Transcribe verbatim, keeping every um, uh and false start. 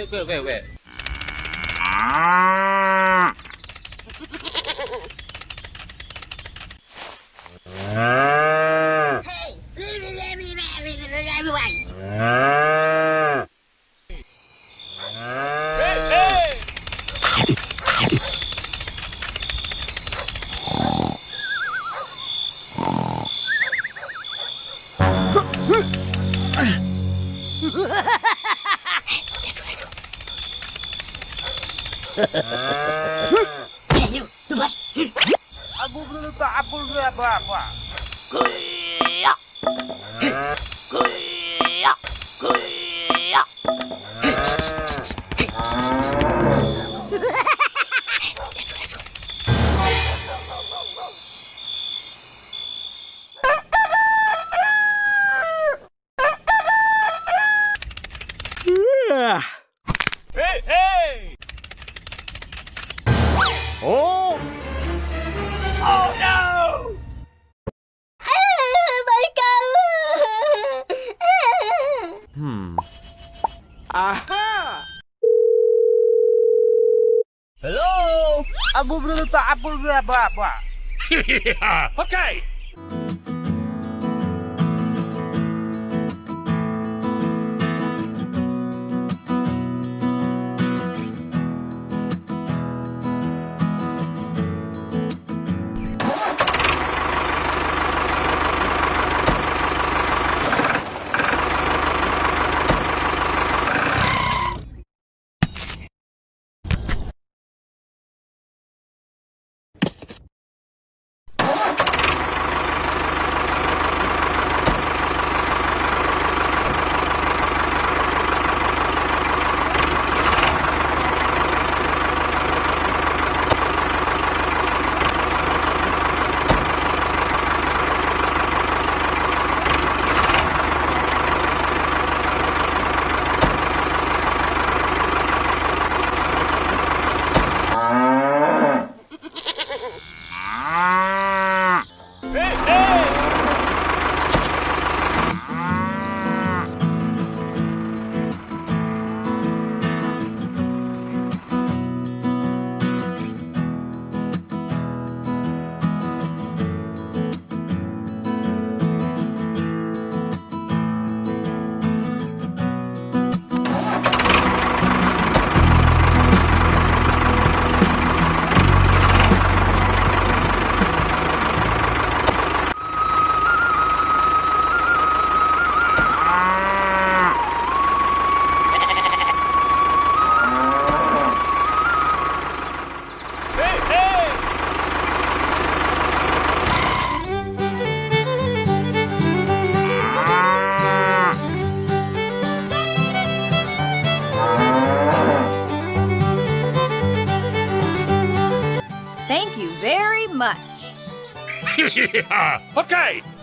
wait, wait, wait, wait. Hey, you, you bust. Abu dulu tak, abu dulu apa apa. Kuya. Kuya. Kuya. Let's go, let's go. Hey, hey! Oh! Oh no! My cow. Hmm. Aha! Hello? Abu dulu tak, abu dulu apa apa. Okay. Thank you very much. Okay.